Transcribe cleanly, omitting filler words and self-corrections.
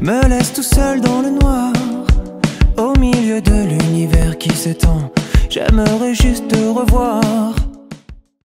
me laisse tout seul dans le noir, au milieu de l'univers qui s'étend. J'aimerais juste te revoir.